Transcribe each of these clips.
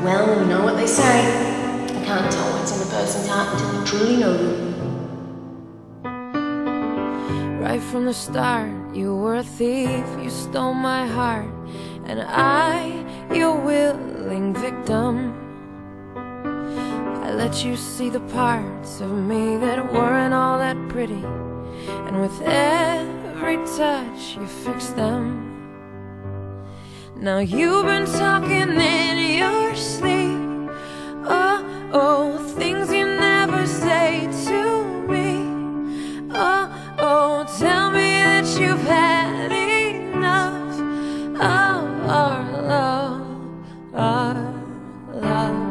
Well, you know what they say. You can't tell what's in a person's heart until you truly know them. Right from the start, you were a thief, you stole my heart, and I, your willing victim. I let you see the parts of me that weren't all that pretty, and with every touch you fixed them. Now you've been talking in your sleep, oh, oh, things you never say to me. Oh, oh, tell me that you've had enough of our love, our love.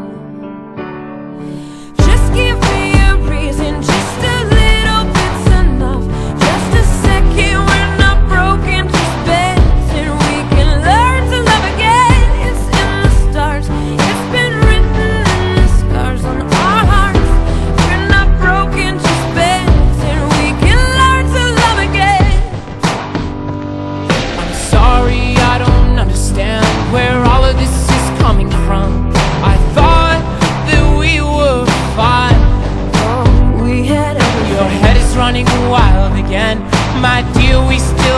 Just give me a reason, just a little bit's enough. Just a second, we're not broken, just bends, and we can learn to love again. It's in the stars, it's been written in the scars on our hearts. We're not broken, just bends, and we can learn to love again. I'm sorry, I don't understand where all of this is coming from. I thought that we were fine. Oh, we had everything. Your head is running wild again, my dear, we still